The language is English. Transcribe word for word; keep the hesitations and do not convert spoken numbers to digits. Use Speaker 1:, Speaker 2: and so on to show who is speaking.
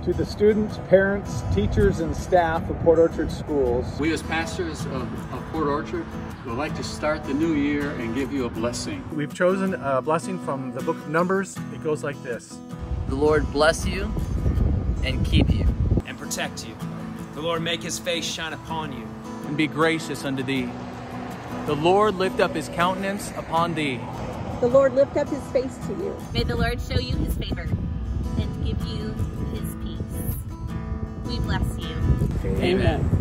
Speaker 1: To the students, parents, teachers, and staff of Port Orchard Schools,
Speaker 2: we as pastors of, of Port Orchard would like to start the new year and give you a blessing.
Speaker 3: We've chosen a blessing from the book of Numbers. It goes like this.
Speaker 4: The Lord bless you and keep you.
Speaker 5: And protect you. The Lord make his face shine upon you.
Speaker 6: And be gracious unto thee. The Lord lift up his countenance upon thee.
Speaker 7: The Lord lift up his face to you.
Speaker 8: May the Lord show you his favor and give you his peace. We bless you.
Speaker 6: Amen. Amen.